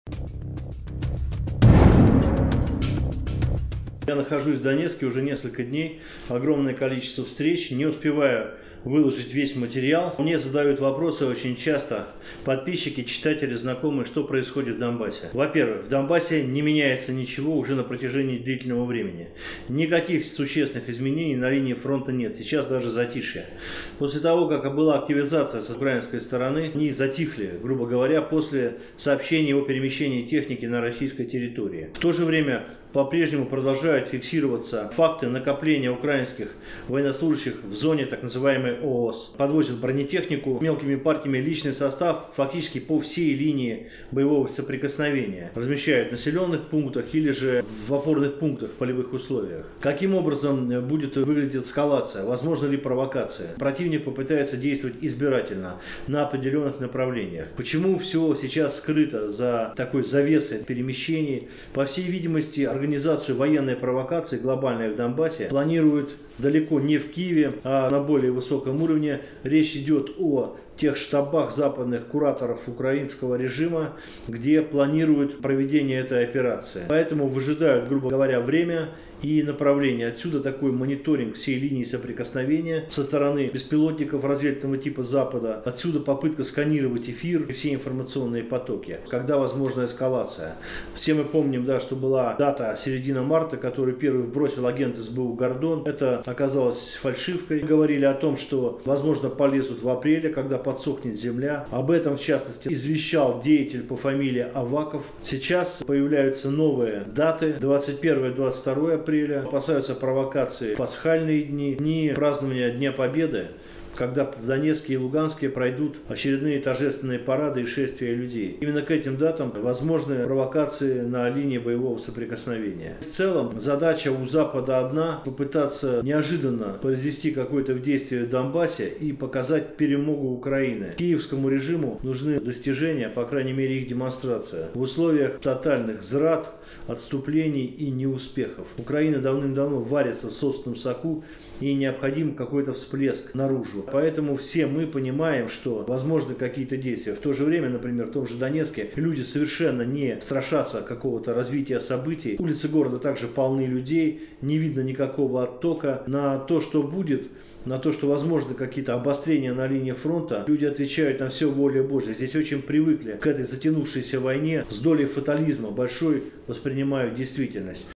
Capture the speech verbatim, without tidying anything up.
Я нахожусь в Донецке уже несколько дней, огромное количество встреч, не успеваю выложить весь материал. Мне задают вопросы очень часто подписчики, читатели, знакомые, что происходит в Донбассе. Во-первых, в Донбассе не меняется ничего уже на протяжении длительного времени. Никаких существенных изменений на линии фронта нет, сейчас даже затишье. После того, как была активизация с украинской стороны, они затихли, грубо говоря, после сообщений о перемещении техники на российской территории. В то же время по-прежнему продолжают фиксироваться факты накопления украинских военнослужащих в зоне так называемой ООС. Подвозят бронетехнику мелкими партиями, личный состав фактически по всей линии боевого соприкосновения. Размещают в населенных пунктах или же в опорных пунктах в полевых условиях. Каким образом будет выглядеть эскалация? Возможно ли провокация? Противник попытается действовать избирательно на определенных направлениях. Почему все сейчас скрыто за такой завесой перемещений? По всей видимости, организацию военной провокации глобальной в Донбассе планируют далеко не в Киеве, а на более высоком уровне. Речь идет о тех штабах западных кураторов украинского режима, где планируют проведение этой операции. Поэтому выжидают, грубо говоря, время и направление. Отсюда такой мониторинг всей линии соприкосновения со стороны беспилотников разведывательного типа Запада. Отсюда попытка сканировать эфир и все информационные потоки. Когда возможна эскалация. Все мы помним, да, что была дата середина марта, которую первый вбросил агент СБУ Гордон. Это оказалось фальшивкой. Говорили о том, что возможно полезут в апреле, когда подсохнет земля. Об этом, в частности, извещал деятель по фамилии Аваков. Сейчас появляются новые даты. двадцать первое — двадцать второе апреля. Опасаются провокации в пасхальные дни, дни празднования Дня Победы, когда в Донецке и Луганске пройдут очередные торжественные парады и шествия людей. Именно к этим датам возможны провокации на линии боевого соприкосновения. В целом, задача у Запада одна – попытаться неожиданно произвести какое-то в действие в Донбассе и показать перемогу Украины. Киевскому режиму нужны достижения, по крайней мере их демонстрация, в условиях тотальных зрад, отступлений и неуспехов. Украина давным-давно варится в собственном соку, и необходим какой-то всплеск наружу. Поэтому все мы понимаем, что возможны какие-то действия. В то же время, например, в том же Донецке люди совершенно не страшатся какого-то развития событий. Улицы города также полны людей, не видно никакого оттока. На то, что будет, на то, что возможны какие-то обострения на линии фронта, люди отвечают на все воля Божья. Здесь очень привыкли к этой затянувшейся войне, с долей фатализма большой воспринимают действительность.